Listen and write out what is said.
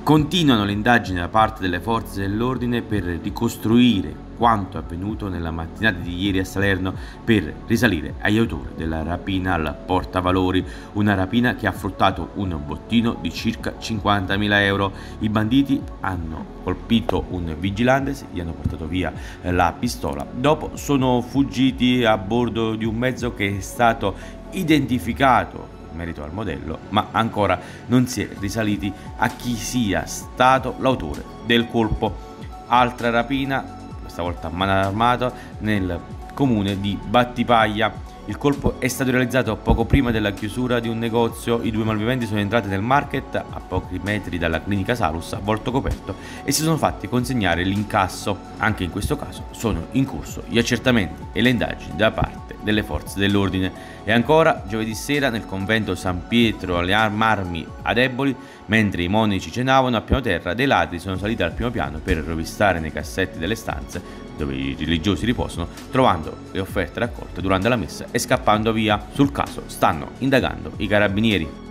Continuano le indagini da parte delle forze dell'ordine per ricostruire quanto avvenuto nella mattinata di ieri a Salerno per risalire agli autori della rapina al Portavalori, una rapina che ha fruttato un bottino di circa 50.000 euro. I banditi hanno colpito un vigilante, gli hanno portato via la pistola, dopo sono fuggiti a bordo di un mezzo che è stato identificato in merito al modello, ma ancora non si è risaliti a chi sia stato l'autore del colpo. Altra rapina, questa volta a mano armata, nel comune di Battipaglia. Il colpo è stato realizzato poco prima della chiusura di un negozio. I due malviventi sono entrati nel market a pochi metri dalla clinica Salus a volto coperto e si sono fatti consegnare l'incasso. Anche in questo caso sono in corso gli accertamenti e le indagini da parte delle forze dell'ordine. E ancora, giovedì sera nel convento San Pietro alle Marmi ad Eboli, mentre i monaci cenavano a piano terra, dei ladri sono saliti al primo piano per rovistare nei cassetti delle stanze dove i religiosi riposano, trovando le offerte raccolte durante la messa e scappando via. Sul caso stanno indagando i carabinieri.